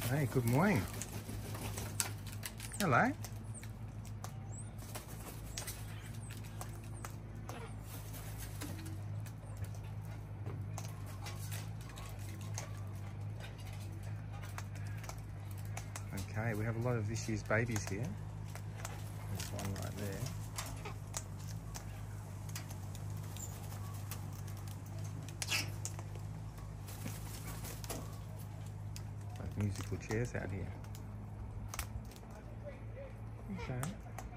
Hey, good morning. Hello. Okay, we have a lot of this year's babies here. There's one right there. Musical chairs out here. Okay.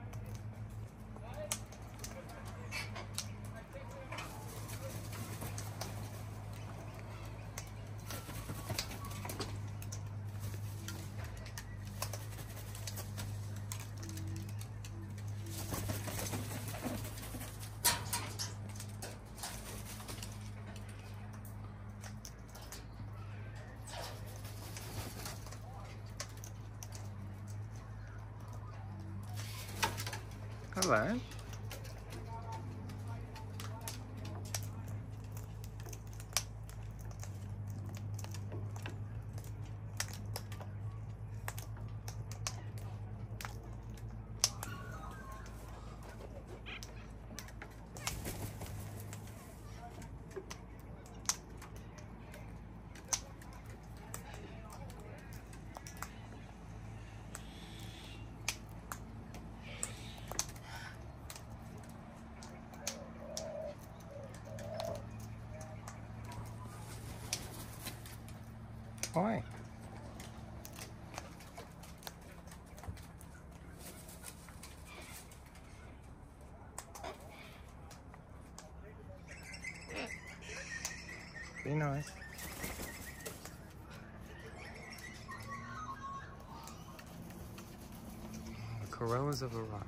Hello. Hi. Be nice. The Corellas have arrived.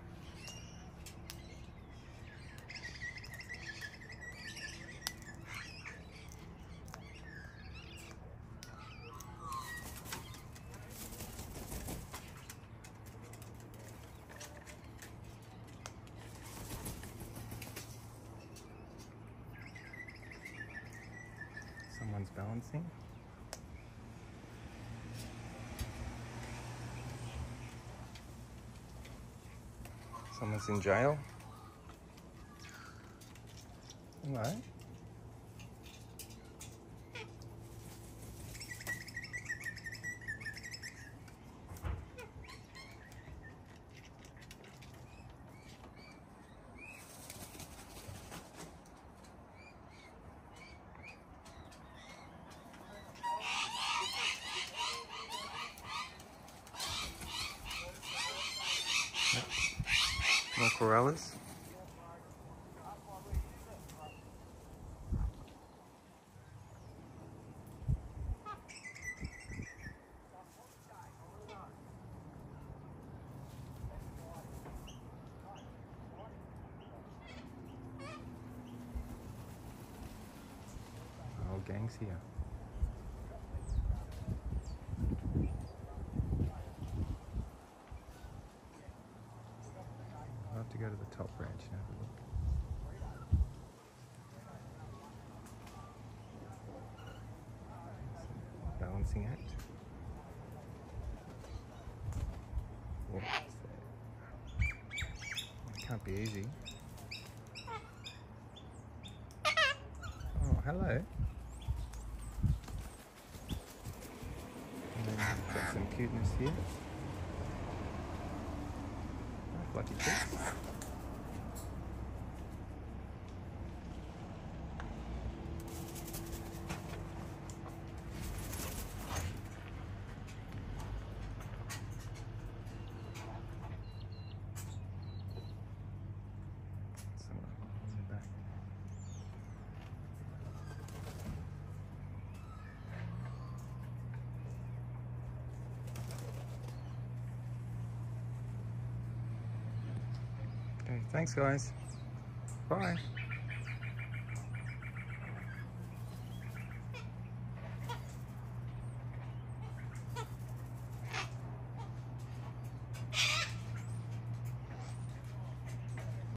Someone's balancing. Someone's in jail. Hello. More Corellas. The whole gang's here. I'll have to go to the top branch and have a look. Balancing act. Oh, it can't be easy. Oh, hello. And then we've got some cuteness here. Oh, fluffy cheeks. Okay, thanks guys. Bye.